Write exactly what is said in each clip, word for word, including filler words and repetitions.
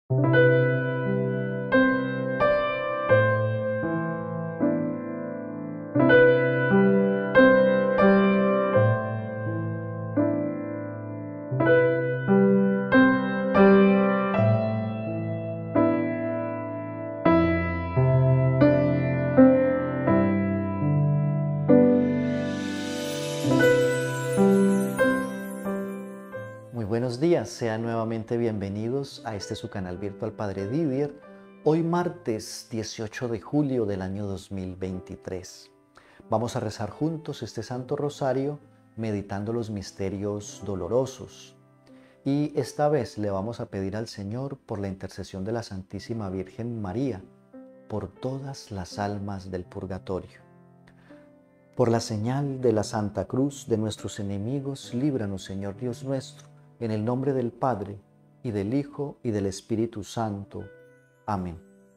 Muy buenos días, sean nuevamente bienvenidos a este su canal virtual Padre Didier. Hoy martes dieciocho de julio del año dos mil veintitrés. Vamos a rezar juntos este Santo Rosario meditando los misterios dolorosos. Y esta vez le vamos a pedir al Señor por la intercesión de la Santísima Virgen María, por todas las almas del purgatorio. Por la señal de la Santa Cruz de nuestros enemigos, líbranos, Señor Dios nuestro, en el nombre del Padre, y del Hijo, y del Espíritu Santo. Amén.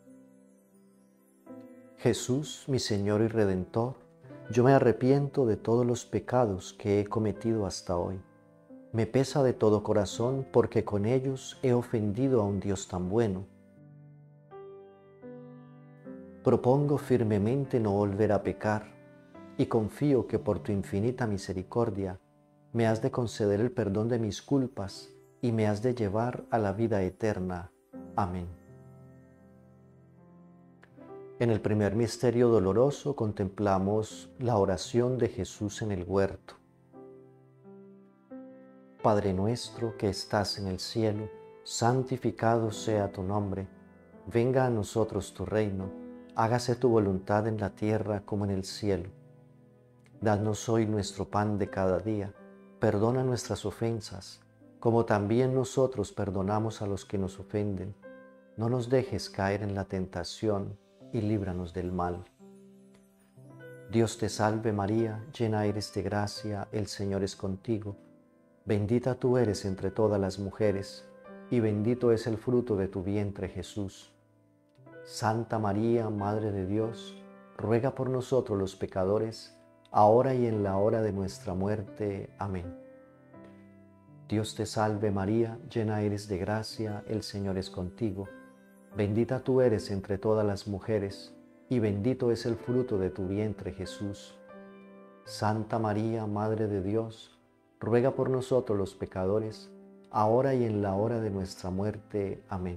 Jesús, mi Señor y Redentor, yo me arrepiento de todos los pecados que he cometido hasta hoy. Me pesa de todo corazón porque con ellos he ofendido a un Dios tan bueno. Propongo firmemente no volver a pecar y confío que por tu infinita misericordia me has de conceder el perdón de mis culpas y me has de llevar a la vida eterna. Amén. En el primer misterio doloroso contemplamos la oración de Jesús en el huerto. Padre nuestro que estás en el cielo, santificado sea tu nombre. Venga a nosotros tu reino, hágase tu voluntad en la tierra como en el cielo. Danos hoy nuestro pan de cada día. Perdona nuestras ofensas, como también nosotros perdonamos a los que nos ofenden. No nos dejes caer en la tentación y líbranos del mal. Dios te salve María, llena eres de gracia, el Señor es contigo. Bendita tú eres entre todas las mujeres, y bendito es el fruto de tu vientre Jesús. Santa María, Madre de Dios, ruega por nosotros los pecadores, ahora y en la hora de nuestra muerte. Amén. Dios te salve María, llena eres de gracia, el Señor es contigo. Bendita tú eres entre todas las mujeres, y bendito es el fruto de tu vientre Jesús. Santa María, Madre de Dios, ruega por nosotros los pecadores, ahora y en la hora de nuestra muerte. Amén.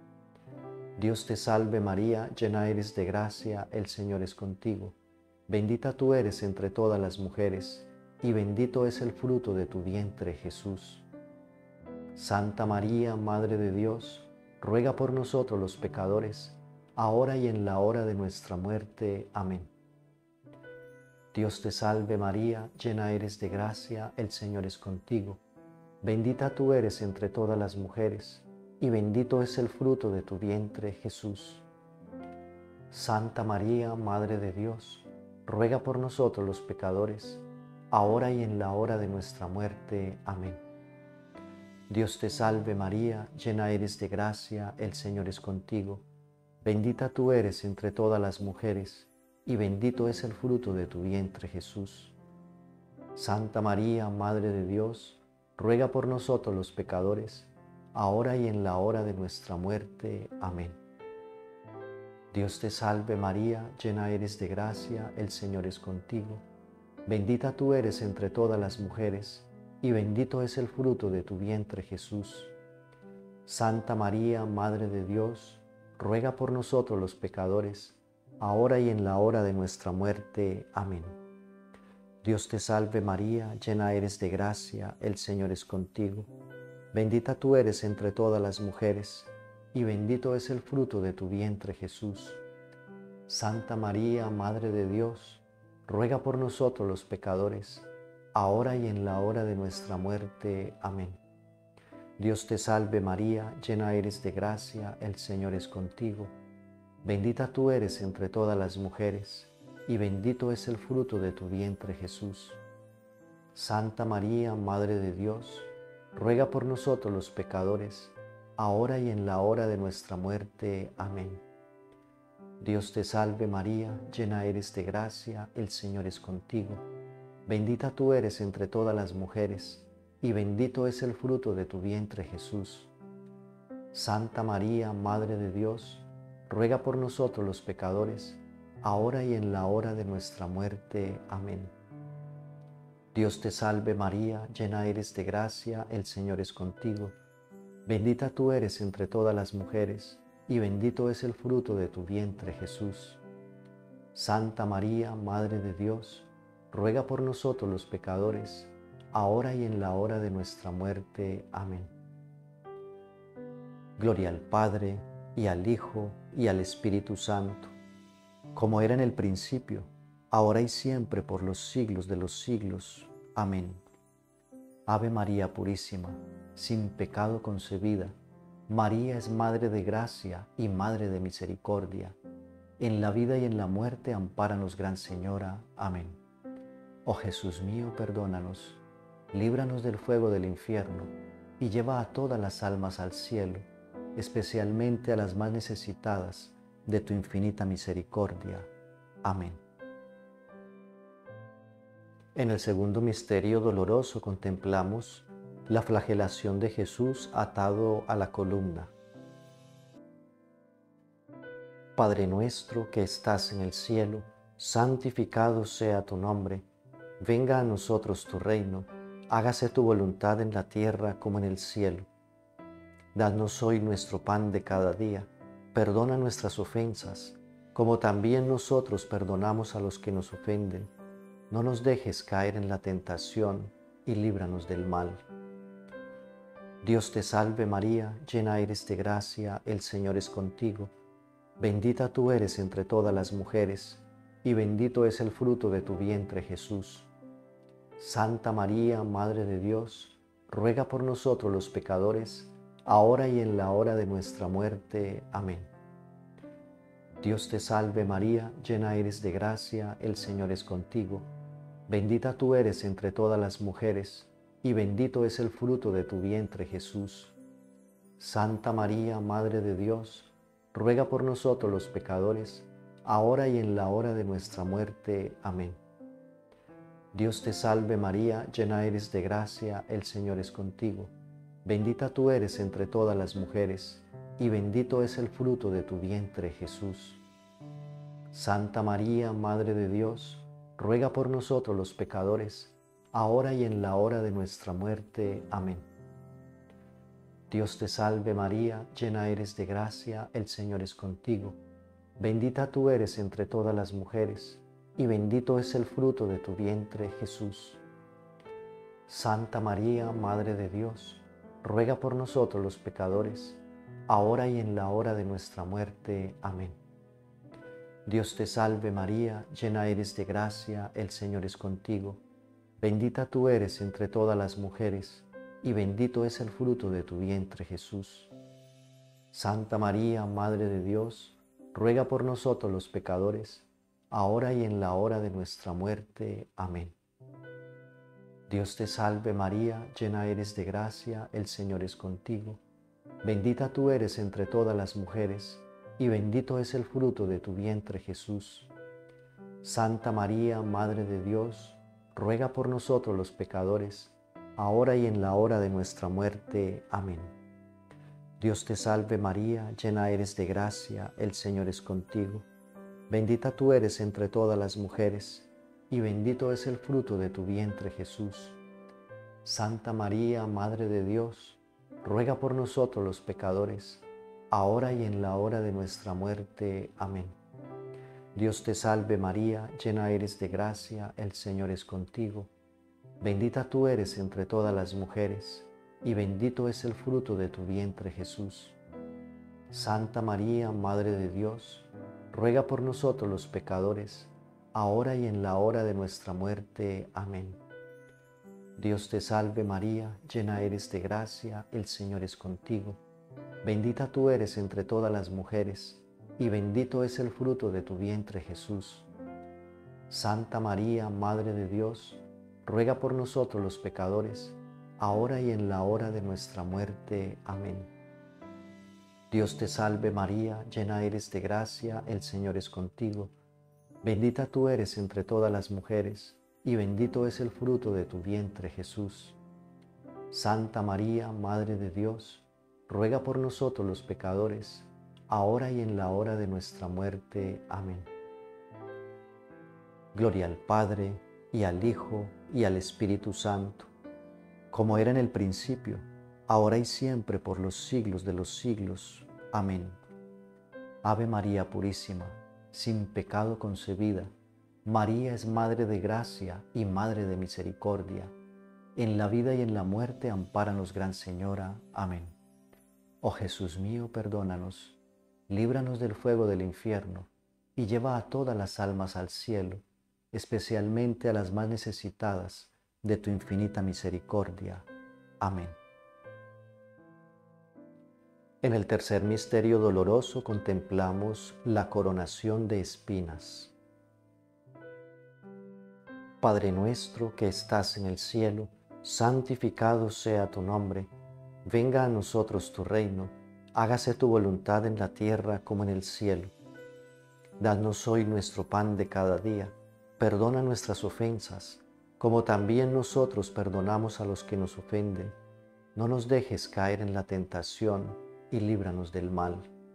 Dios te salve María, llena eres de gracia, el Señor es contigo. Bendita tú eres entre todas las mujeres, y bendito es el fruto de tu vientre Jesús. Santa María, Madre de Dios, ruega por nosotros los pecadores, ahora y en la hora de nuestra muerte. Amén. Dios te salve María, llena eres de gracia, el Señor es contigo. Bendita tú eres entre todas las mujeres, y bendito es el fruto de tu vientre Jesús. Santa María, Madre de Dios, ruega por nosotros los pecadores, ahora y en la hora de nuestra muerte. Amén. Dios te salve María, llena eres de gracia, el Señor es contigo. Bendita tú eres entre todas las mujeres, y bendito es el fruto de tu vientre Jesús. Santa María, Madre de Dios, ruega por nosotros los pecadores, ahora y en la hora de nuestra muerte. Amén. Dios te salve María, llena eres de gracia, el Señor es contigo. Bendita tú eres entre todas las mujeres, y bendito es el fruto de tu vientre Jesús. Santa María, Madre de Dios, ruega por nosotros los pecadores, ahora y en la hora de nuestra muerte. Amén. Dios te salve María, llena eres de gracia, el Señor es contigo. Bendita tú eres entre todas las mujeres, y bendito es el fruto de tu vientre Jesús. Santa María, Madre de Dios, ruega por nosotros los pecadores, ahora y en la hora de nuestra muerte. Amén. Dios te salve María, llena eres de gracia, el Señor es contigo. Bendita tú eres entre todas las mujeres, y bendito es el fruto de tu vientre Jesús. Santa María, Madre de Dios, ruega por nosotros los pecadores, ahora y en la hora de nuestra muerte. Amén. Dios te salve María, llena eres de gracia, el Señor es contigo. Bendita tú eres entre todas las mujeres, y bendito es el fruto de tu vientre Jesús. Santa María, Madre de Dios, ruega por nosotros los pecadores, ahora y en la hora de nuestra muerte. Amén. Dios te salve María, llena eres de gracia, el Señor es contigo. Bendita tú eres entre todas las mujeres, y bendito es el fruto de tu vientre, Jesús. Santa María, Madre de Dios, ruega por nosotros los pecadores, ahora y en la hora de nuestra muerte. Amén. Gloria al Padre, y al Hijo, y al Espíritu Santo, como era en el principio, ahora y siempre, por los siglos de los siglos. Amén. Ave María Purísima, sin pecado concebida, María es Madre de gracia y Madre de misericordia. En la vida y en la muerte, ampáranos, Gran Señora. Amén. Oh Jesús mío, perdónanos, líbranos del fuego del infierno, y lleva a todas las almas al cielo, especialmente a las más necesitadas de tu infinita misericordia. Amén. En el segundo misterio doloroso contemplamos la flagelación de Jesús atado a la columna. Padre nuestro que estás en el cielo, santificado sea tu nombre. Venga a nosotros tu reino, hágase tu voluntad en la tierra como en el cielo. Danos hoy nuestro pan de cada día, perdona nuestras ofensas, como también nosotros perdonamos a los que nos ofenden. No nos dejes caer en la tentación y líbranos del mal. Dios te salve María, llena eres de gracia, el Señor es contigo. Bendita tú eres entre todas las mujeres, y bendito es el fruto de tu vientre, Jesús. Santa María, Madre de Dios, ruega por nosotros los pecadores, ahora y en la hora de nuestra muerte. Amén. Dios te salve María, llena eres de gracia, el Señor es contigo. Bendita tú eres entre todas las mujeres, y bendito es el fruto de tu vientre, Jesús. Santa María, Madre de Dios, ruega por nosotros los pecadores, ahora y en la hora de nuestra muerte. Amén. Dios te salve María, llena eres de gracia, el Señor es contigo. Bendita tú eres entre todas las mujeres, y bendito es el fruto de tu vientre, Jesús. Santa María, Madre de Dios, ruega por nosotros los pecadores, ahora y en la hora de nuestra muerte. Amén. Dios te salve María, llena eres de gracia, el Señor es contigo. Bendita tú eres entre todas las mujeres, y bendito es el fruto de tu vientre, Jesús. Santa María, Madre de Dios, ruega por nosotros los pecadores, ahora y en la hora de nuestra muerte. Amén. Dios te salve María, llena eres de gracia, el Señor es contigo. Bendita tú eres entre todas las mujeres, y bendito es el fruto de tu vientre, Jesús. Santa María, Madre de Dios, ruega por nosotros los pecadores, ahora y en la hora de nuestra muerte. Amén. Dios te salve María, llena eres de gracia, el Señor es contigo. Bendita tú eres entre todas las mujeres, y bendito es el fruto de tu vientre, Jesús. Santa María, Madre de Dios, ruega por nosotros los pecadores, ahora y en la hora de nuestra muerte. Amén. Dios te salve María, llena eres de gracia, el Señor es contigo. Bendita tú eres entre todas las mujeres, y bendito es el fruto de tu vientre, Jesús. Santa María, Madre de Dios, ruega por nosotros los pecadores, ahora y en la hora de nuestra muerte. Amén. Dios te salve María, llena eres de gracia, el Señor es contigo. Bendita tú eres entre todas las mujeres, y bendito es el fruto de tu vientre, Jesús. Santa María, Madre de Dios, ruega por nosotros los pecadores, ahora y en la hora de nuestra muerte. Amén. Dios te salve María, llena eres de gracia, el Señor es contigo. Bendita tú eres entre todas las mujeres, y bendito es el fruto de tu vientre, Jesús. Santa María, Madre de Dios, ruega por nosotros los pecadores, ahora y en la hora de nuestra muerte. Amén. Dios te salve María, llena eres de gracia, el Señor es contigo. Bendita tú eres entre todas las mujeres, y bendito es el fruto de tu vientre, Jesús. Santa María, Madre de Dios, ruega por nosotros los pecadores, ahora y en la hora de nuestra muerte. Amén. Gloria al Padre, y al Hijo, y al Espíritu Santo, como era en el principio, ahora y siempre, por los siglos de los siglos. Amén. Ave María Purísima, sin pecado concebida, María es Madre de gracia y Madre de misericordia. En la vida y en la muerte, ampáranos, Gran Señora. Amén. Oh Jesús mío, perdónanos, líbranos del fuego del infierno, y lleva a todas las almas al cielo, especialmente a las más necesitadas de tu infinita misericordia. Amén. En el tercer misterio doloroso contemplamos la coronación de espinas. Padre nuestro que estás en el cielo, santificado sea tu nombre. Venga a nosotros tu reino, hágase tu voluntad en la tierra como en el cielo. Danos hoy nuestro pan de cada día, perdona nuestras ofensas, como también nosotros perdonamos a los que nos ofenden. No nos dejes caer en la tentación y líbranos del mal.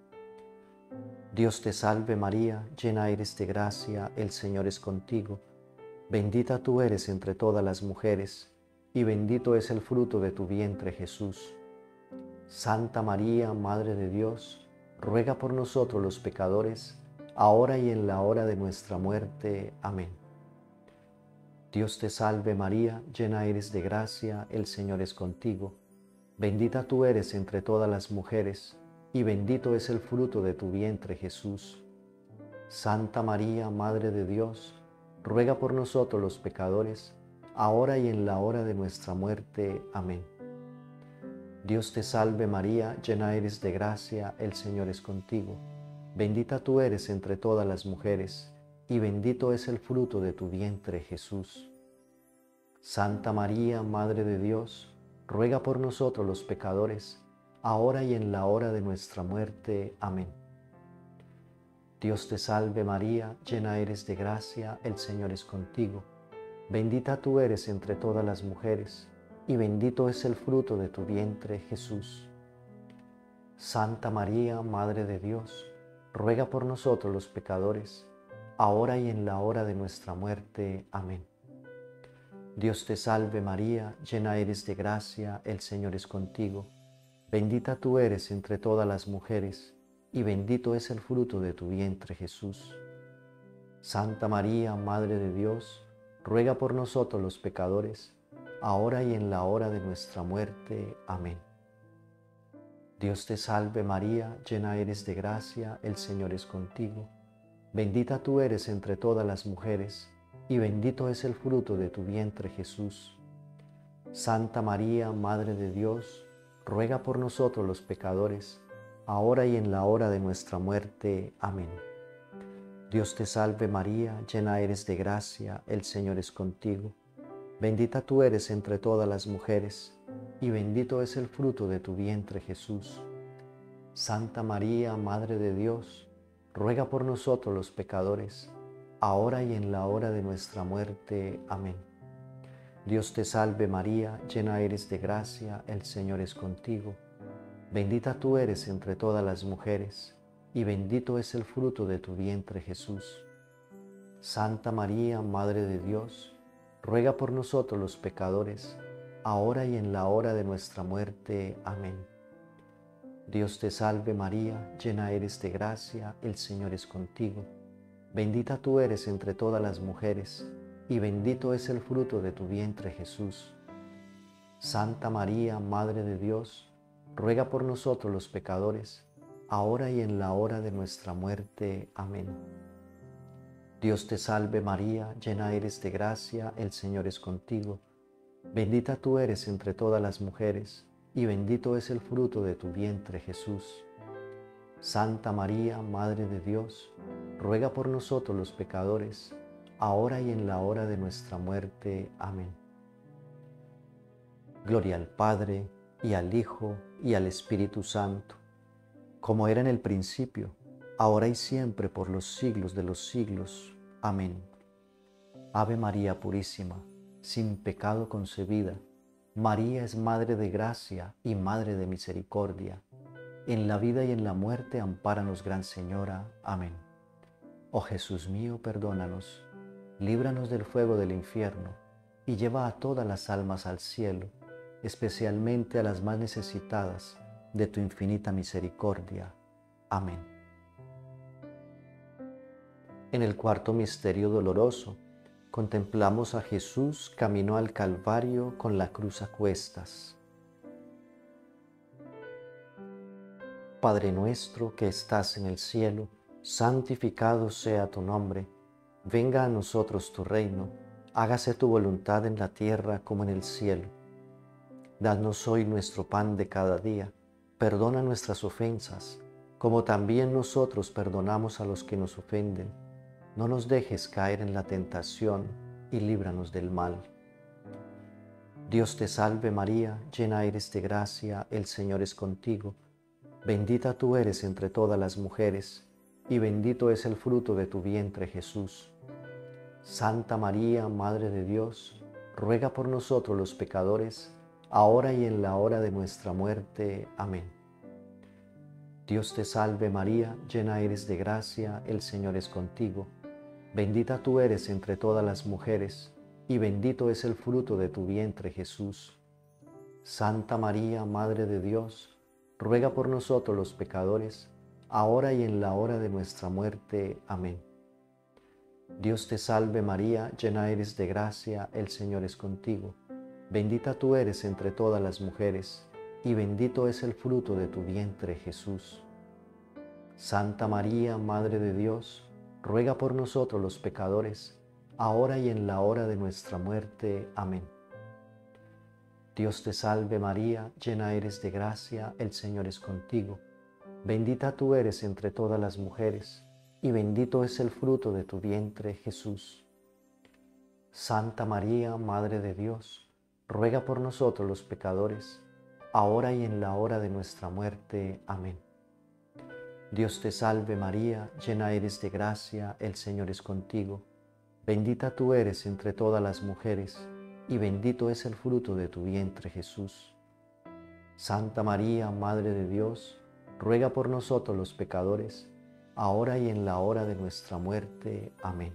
Dios te salve María, llena eres de gracia, el Señor es contigo. Bendita tú eres entre todas las mujeres, y bendito es el fruto de tu vientre, Jesús. Santa María, Madre de Dios, ruega por nosotros los pecadores, ahora y en la hora de nuestra muerte. Amén. Dios te salve María, llena eres de gracia, el Señor es contigo. Bendita tú eres entre todas las mujeres, y bendito es el fruto de tu vientre, Jesús. Santa María, Madre de Dios, ruega por nosotros los pecadores, ahora y en la hora de nuestra muerte. Amén. Dios te salve María, llena eres de gracia, el Señor es contigo. Bendita tú eres entre todas las mujeres, y bendito es el fruto de tu vientre, Jesús. Santa María, Madre de Dios, ruega por nosotros los pecadores, ahora y en la hora de nuestra muerte. Amén. Dios te salve María, llena eres de gracia, el Señor es contigo. Bendita tú eres entre todas las mujeres, y bendito es el fruto de tu vientre, Jesús. Santa María, Madre de Dios, ruega por nosotros los pecadores, ahora y en la hora de nuestra muerte. Amén. Dios te salve María, llena eres de gracia, el Señor es contigo. Bendita tú eres entre todas las mujeres, y bendito es el fruto de tu vientre, Jesús. Santa María, Madre de Dios, ruega por nosotros los pecadores, ahora y en la hora de nuestra muerte. Amén. Dios te salve María, llena eres de gracia, el Señor es contigo. Bendita tú eres entre todas las mujeres, y bendito es el fruto de tu vientre, Jesús. Santa María, Madre de Dios, ruega por nosotros los pecadores, ahora y en la hora de nuestra muerte. Amén. Dios te salve María, llena eres de gracia, el Señor es contigo. Bendita tú eres entre todas las mujeres, y bendito es el fruto de tu vientre, Jesús. Santa María, Madre de Dios, ruega por nosotros los pecadores, ahora y en la hora de nuestra muerte. Amén. Dios te salve María, llena eres de gracia, el Señor es contigo. Bendita tú eres entre todas las mujeres, y bendito es el fruto de tu vientre, Jesús. Santa María, Madre de Dios, ruega por nosotros los pecadores, ahora y en la hora de nuestra muerte. Amén. Dios te salve María, llena eres de gracia, el Señor es contigo. Bendita tú eres entre todas las mujeres, y bendito es el fruto de tu vientre, Jesús. Santa María, Madre de Dios, ruega por nosotros los pecadores, ahora y en la hora de nuestra muerte. Amén. Dios te salve María, llena eres de gracia, el Señor es contigo. Bendita tú eres entre todas las mujeres, y bendito es el fruto de tu vientre, Jesús. Santa María, Madre de Dios, ruega por nosotros los pecadores, ahora y en la hora de nuestra muerte. Amén. Gloria al Padre, y al Hijo, y al Espíritu Santo, como era en el principio, ahora y siempre, por los siglos de los siglos. Amén. Ave María Purísima, sin pecado concebida, María es Madre de gracia y Madre de misericordia. En la vida y en la muerte, ampáranos, Gran Señora. Amén. Oh Jesús mío, perdónanos, líbranos del fuego del infierno, y lleva a todas las almas al cielo, especialmente a las más necesitadas de tu infinita misericordia. Amén. En el cuarto misterio doloroso, contemplamos a Jesús camino al Calvario con la cruz a cuestas. Padre nuestro que estás en el cielo, santificado sea tu nombre. Venga a nosotros tu reino, hágase tu voluntad en la tierra como en el cielo. Danos hoy nuestro pan de cada día, perdona nuestras ofensas, como también nosotros perdonamos a los que nos ofenden. No nos dejes caer en la tentación y líbranos del mal. Dios te salve María, llena eres de gracia, el Señor es contigo. Bendita tú eres entre todas las mujeres, y bendito es el fruto de tu vientre, Jesús. Santa María, Madre de Dios, ruega por nosotros los pecadores, ahora y en la hora de nuestra muerte. Amén. Dios te salve María, llena eres de gracia, el Señor es contigo. Bendita tú eres entre todas las mujeres, y bendito es el fruto de tu vientre, Jesús. Santa María, Madre de Dios, ruega por nosotros los pecadores, ahora y en la hora de nuestra muerte. Amén. Dios te salve María, llena eres de gracia, el Señor es contigo. Bendita tú eres entre todas las mujeres, y bendito es el fruto de tu vientre, Jesús. Santa María, Madre de Dios, ruega por nosotros los pecadores, ahora y en la hora de nuestra muerte. Amén. Dios te salve María, llena eres de gracia, el Señor es contigo. Bendita tú eres entre todas las mujeres, y bendito es el fruto de tu vientre, Jesús. Santa María, Madre de Dios, ruega por nosotros los pecadores, ahora y en la hora de nuestra muerte. Amén. Dios te salve María, llena eres de gracia, el Señor es contigo. Bendita tú eres entre todas las mujeres, y bendito es el fruto de tu vientre, Jesús. Santa María, Madre de Dios, ruega por nosotros los pecadores, ahora y en la hora de nuestra muerte. Amén.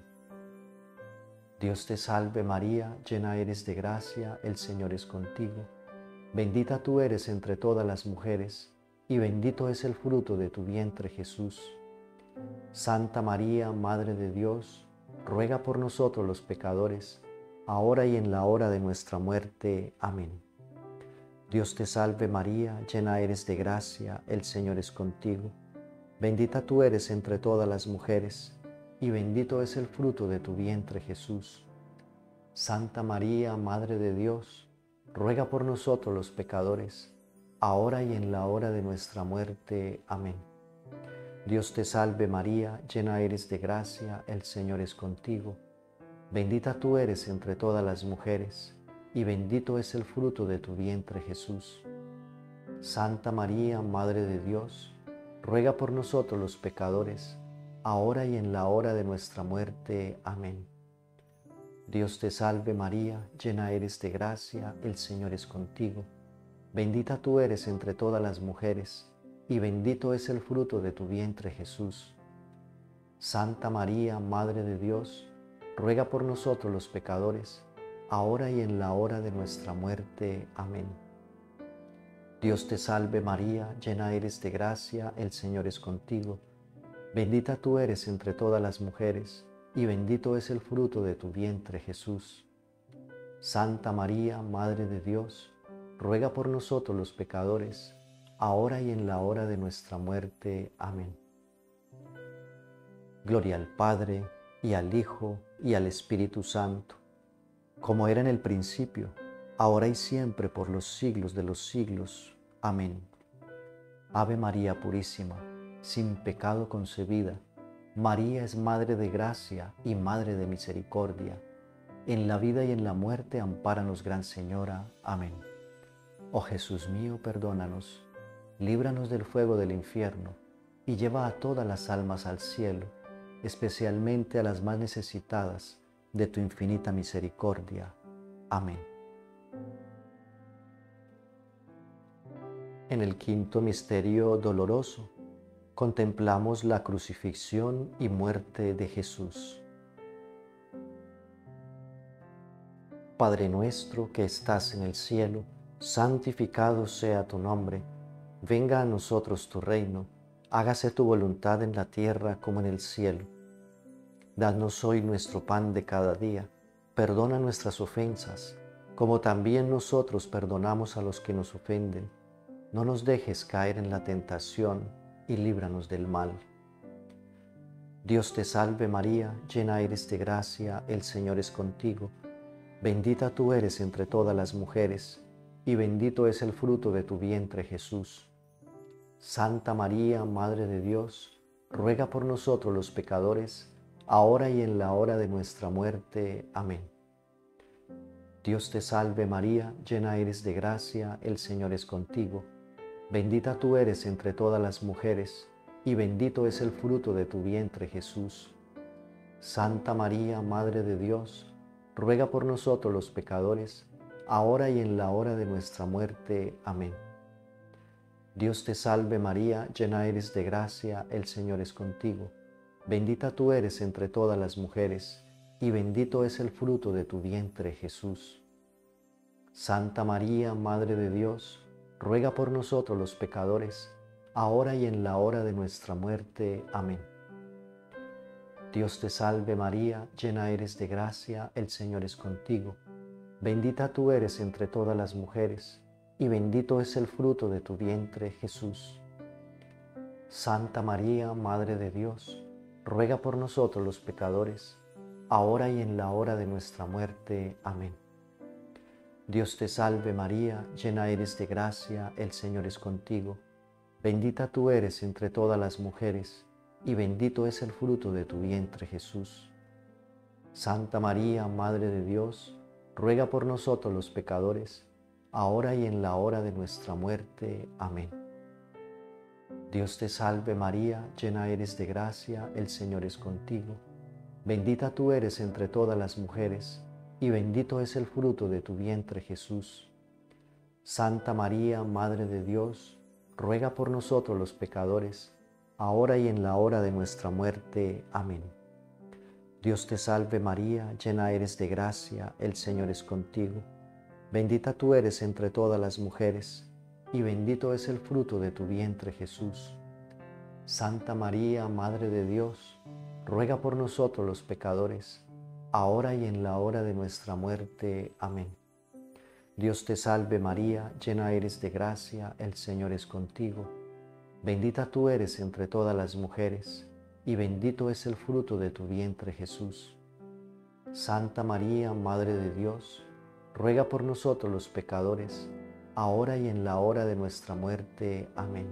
Dios te salve María, llena eres de gracia, el Señor es contigo. Bendita tú eres entre todas las mujeres, y bendito es el fruto de tu vientre, Jesús. Santa María, Madre de Dios, ruega por nosotros los pecadores, ahora y en la hora de nuestra muerte. Amén. Dios te salve María, llena eres de gracia, el Señor es contigo. Bendita tú eres entre todas las mujeres, y bendito es el fruto de tu vientre, Jesús. Santa María, Madre de Dios, ruega por nosotros los pecadores, ahora y en la hora de nuestra muerte. Amén. Dios te salve María, llena eres de gracia, el Señor es contigo. Bendita tú eres entre todas las mujeres, y bendito es el fruto de tu vientre, Jesús. Santa María, Madre de Dios, ruega por nosotros los pecadores, ahora y en la hora de nuestra muerte. Amén. Dios te salve María, llena eres de gracia, el Señor es contigo. Bendita tú eres entre todas las mujeres, y bendito es el fruto de tu vientre, Jesús. Santa María, Madre de Dios, ruega por nosotros los pecadores, ahora y en la hora de nuestra muerte. Amén. Dios te salve María, llena eres de gracia, el Señor es contigo. Bendita tú eres entre todas las mujeres, y bendito es el fruto de tu vientre, Jesús. Santa María, Madre de Dios, ruega por nosotros los pecadores, ahora y en la hora de nuestra muerte. Amén. Gloria al Padre, y al Hijo, y al Espíritu Santo, como era en el principio, ahora y siempre, por los siglos de los siglos. Amén. Ave María Purísima, sin pecado concebida, María es Madre de Gracia y Madre de Misericordia. En la vida y en la muerte, ampáranos, Gran Señora. Amén. Oh Jesús mío, perdónanos, líbranos del fuego del infierno, y lleva a todas las almas al cielo, especialmente a las más necesitadas de tu infinita misericordia. Amén. En el quinto misterio doloroso, contemplamos la crucifixión y muerte de Jesús. Padre nuestro que estás en el cielo, santificado sea tu nombre. Venga a nosotros tu reino, hágase tu voluntad en la tierra como en el cielo. Danos hoy nuestro pan de cada día, perdona nuestras ofensas, como también nosotros perdonamos a los que nos ofenden. No nos dejes caer en la tentación y líbranos del mal. Dios te salve María, llena eres de gracia, el Señor es contigo. Bendita tú eres entre todas las mujeres, y bendito es el fruto de tu vientre Jesús. Santa María, Madre de Dios, ruega por nosotros los pecadores, ahora y en la hora de nuestra muerte. Amén. Dios te salve María, llena eres de gracia, el Señor es contigo. Bendita tú eres entre todas las mujeres, y bendito es el fruto de tu vientre Jesús. Santa María, Madre de Dios, ruega por nosotros los pecadores, ahora y en la hora de nuestra muerte. Amén. Dios te salve María, llena eres de gracia, el Señor es contigo. Bendita tú eres entre todas las mujeres, y bendito es el fruto de tu vientre Jesús. Santa María, Madre de Dios, ruega por nosotros los pecadores, ahora y en la hora de nuestra muerte. Amén. Dios te salve María, llena eres de gracia, el Señor es contigo. Bendita tú eres entre todas las mujeres, y bendito es el fruto de tu vientre Jesús. Santa María, Madre de Dios, ruega por nosotros los pecadores, ahora y en la hora de nuestra muerte. Amén. Dios te salve María, llena eres de gracia, el Señor es contigo. Bendita tú eres entre todas las mujeres, y bendito es el fruto de tu vientre Jesús. Santa María, Madre de Dios, ruega por nosotros los pecadores, ahora y en la hora de nuestra muerte. Amén. Dios te salve María, llena eres de gracia, el Señor es contigo. Bendita tú eres entre todas las mujeres, y bendito es el fruto de tu vientre Jesús. Santa María, Madre de Dios, ruega por nosotros los pecadores, ahora y en la hora de nuestra muerte. Amén. Dios te salve María, llena eres de gracia, el Señor es contigo. Bendita tú eres entre todas las mujeres, y bendito es el fruto de tu vientre Jesús. Santa María, Madre de Dios, ruega por nosotros los pecadores, ahora y en la hora de nuestra muerte. Amén. Dios te salve María, llena eres de gracia, el Señor es contigo. Bendita tú eres entre todas las mujeres, y bendito es el fruto de tu vientre Jesús. Santa María, Madre de Dios, ruega por nosotros los pecadores, ahora y en la hora de nuestra muerte. Amén.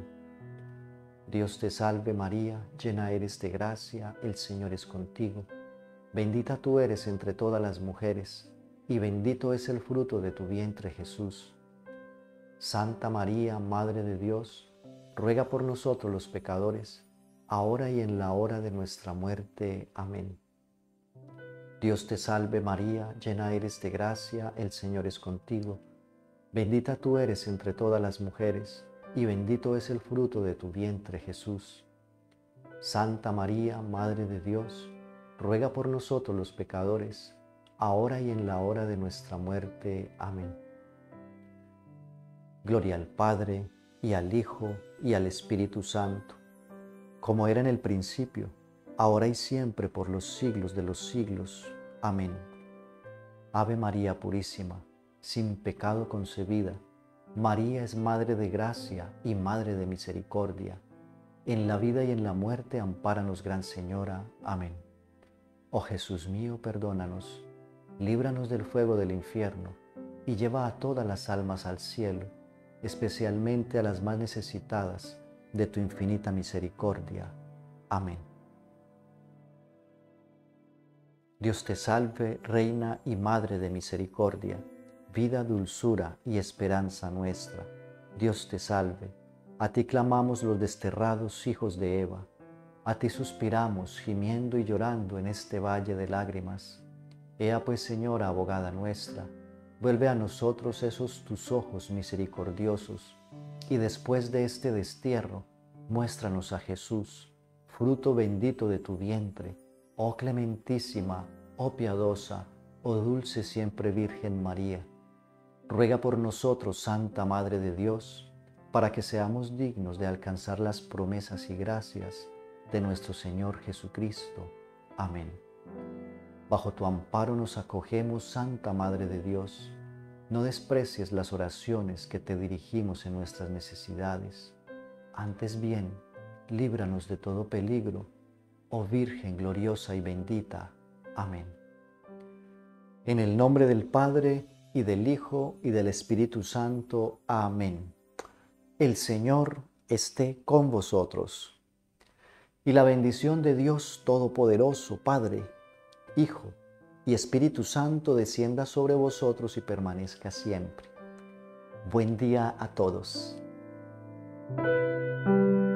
Dios te salve María, llena eres de gracia, el Señor es contigo. Bendita tú eres entre todas las mujeres, y bendito es el fruto de tu vientre Jesús. Santa María, Madre de Dios, ruega por nosotros los pecadores, ahora y en la hora de nuestra muerte. Amén. Dios te salve María, llena eres de gracia, el Señor es contigo. Bendita tú eres entre todas las mujeres, y bendito es el fruto de tu vientre Jesús. Santa María, Madre de Dios, ruega por nosotros los pecadores, ahora y en la hora de nuestra muerte. Amén. Gloria al Padre, y al Hijo, y al Espíritu Santo, como era en el principio, ahora y siempre, por los siglos de los siglos. Amén. Ave María Purísima, sin pecado concebida, María es Madre de gracia y Madre de misericordia. En la vida y en la muerte, ampáranos, Gran Señora. Amén. Oh Jesús mío, perdónanos, líbranos del fuego del infierno, y lleva a todas las almas al cielo, especialmente a las más necesitadas de tu infinita misericordia. Amén. Dios te salve, Reina y Madre de misericordia, vida, dulzura y esperanza nuestra. Dios te salve. A ti clamamos los desterrados hijos de Eva. A ti suspiramos, gimiendo y llorando en este valle de lágrimas. Ea pues, Señora, abogada nuestra, vuelve a nosotros esos tus ojos misericordiosos, y después de este destierro, muéstranos a Jesús, fruto bendito de tu vientre, oh clementísima, oh piadosa, oh dulce siempre Virgen María. Ruega por nosotros, Santa Madre de Dios, para que seamos dignos de alcanzar las promesas y gracias de nuestro Señor Jesucristo. Amén. Bajo tu amparo nos acogemos, Santa Madre de Dios. No desprecies las oraciones que te dirigimos en nuestras necesidades. Antes bien, líbranos de todo peligro, oh Virgen gloriosa y bendita. Amén. En el nombre del Padre, y del Hijo, y del Espíritu Santo. Amén. El Señor esté con vosotros. Y la bendición de Dios Todopoderoso, Padre, Hijo y Espíritu Santo, descienda sobre vosotros y permanezca siempre. Buen día a todos.